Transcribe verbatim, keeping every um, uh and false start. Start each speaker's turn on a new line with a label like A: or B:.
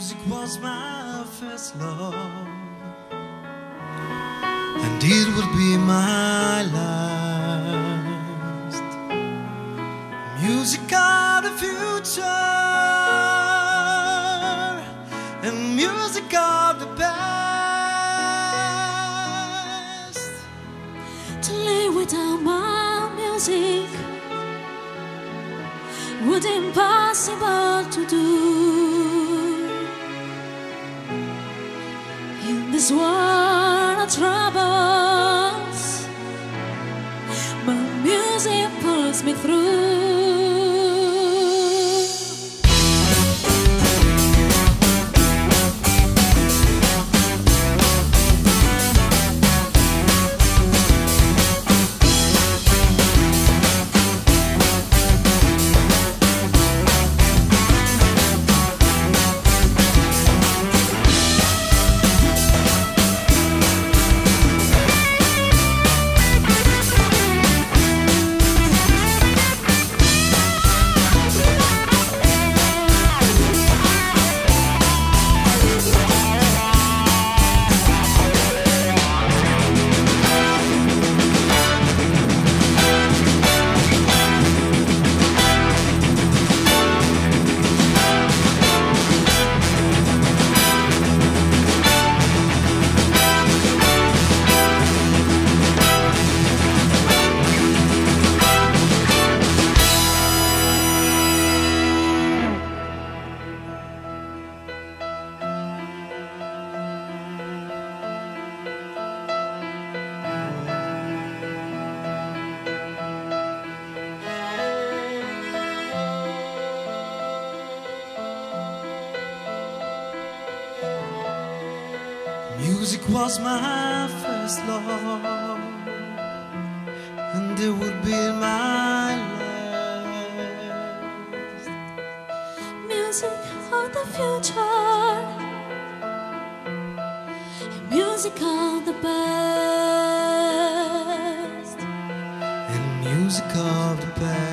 A: Music was my first love, and it will be my last. Music of the future and music of the past.
B: To live without my music would impossible to do. In this world of troubles, my music pulls me through.
A: Music was my first love, and it would be my last.
B: Music of the future, music of the past,
A: And music of the past.